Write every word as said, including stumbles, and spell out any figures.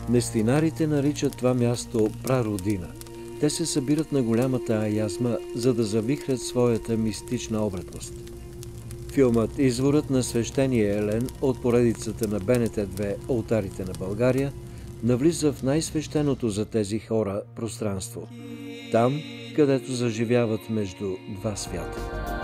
Нестинарите наричат това място прародина. Те се събират на голямата аясма, за да завихрят своята мистична обратност. Филмът "Изворът на свещения Елен" от поредицата на Б Н Т две "Олтарите на България" навлиза в най-свещеното за тези хора пространство. Там, където заживяват между два свята.